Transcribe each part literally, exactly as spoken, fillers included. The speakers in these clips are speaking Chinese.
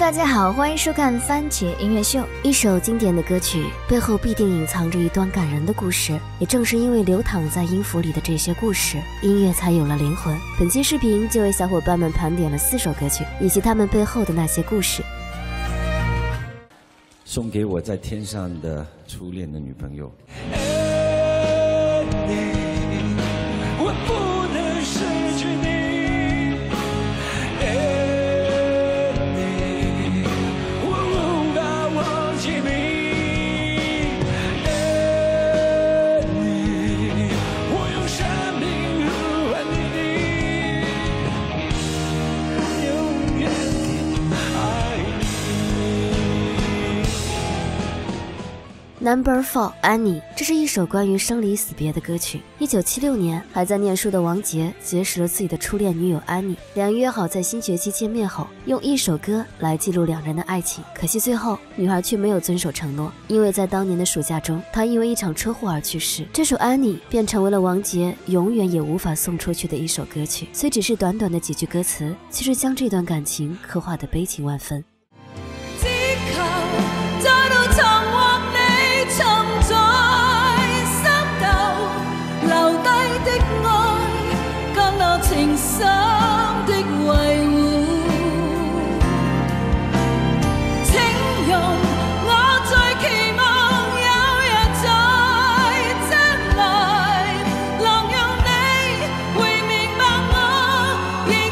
大家好，欢迎收看番茄音乐秀。一首经典的歌曲背后必定隐藏着一段感人的故事，也正是因为流淌在音符里的这些故事，音乐才有了灵魂。本期视频就为小伙伴们盘点了四首歌曲以及他们背后的那些故事。 送给我在天上的初恋的女朋友。 我不能失去你，我无法忘记你，我用生命呼唤你，永远爱你。 Number four， 安妮，这是一首关于生离死别的歌曲。一九七六年，还在念书的王杰结识了自己的初恋女友安妮，两人约好在新学期见面后，用一首歌来记录两人的爱情。可惜最后，女孩却没有遵守承诺，因为在当年的暑假中，她因为一场车祸而去世。这首《安妮》便成为了王杰永远也无法送出去的一首歌曲。虽只是短短的几句歌词，却是将这段感情刻画得悲情万分。 情深的維護，請容我最期望有日在將來，能讓你會明白我仍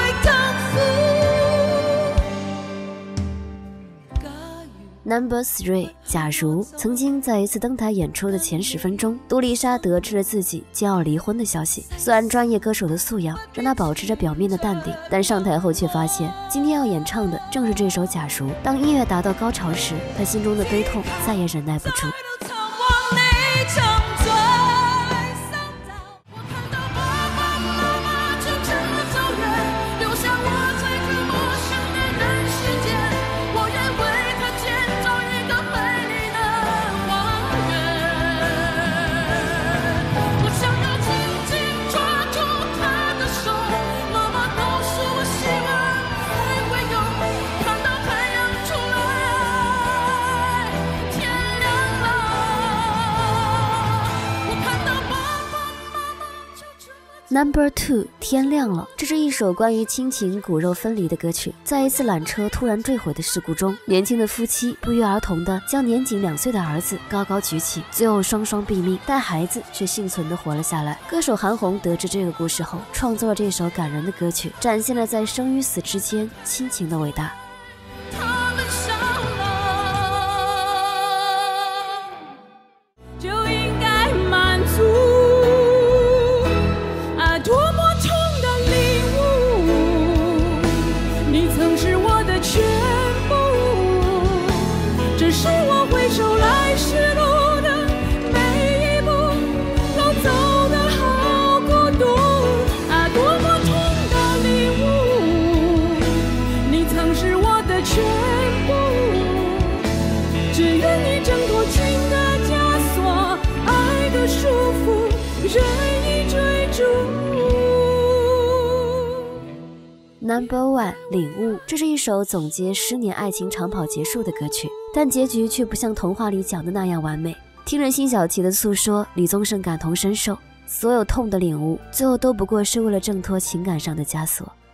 在痛苦。假如 Number three， 假如。曾经在一次登台演出的前十分钟，杜丽莎得知了自己将要离婚的消息。虽然专业歌手的素养让她保持着表面的淡定，但上台后却发现今天要演唱的正是这首《假如》。当音乐达到高潮时，她心中的悲痛再也忍耐不住。Number two， 天亮了，这是一首关于亲情骨肉分离的歌曲。在一次缆车突然坠毁的事故中，年轻的夫妻不约而同地将年仅两岁的儿子高高举起，最后双双毙命，但孩子却幸存地活了下来。歌手韩红得知这个故事后，创作了这首感人的歌曲，展现了在生与死之间亲情的伟大。Number one， 领悟，这是一首总结十年爱情长跑结束的歌曲，但结局却不像童话里讲的那样完美。听着辛晓琪的诉说，李宗盛感同身受，所有痛的领悟，最后都不过是为了挣脱情感上的枷锁。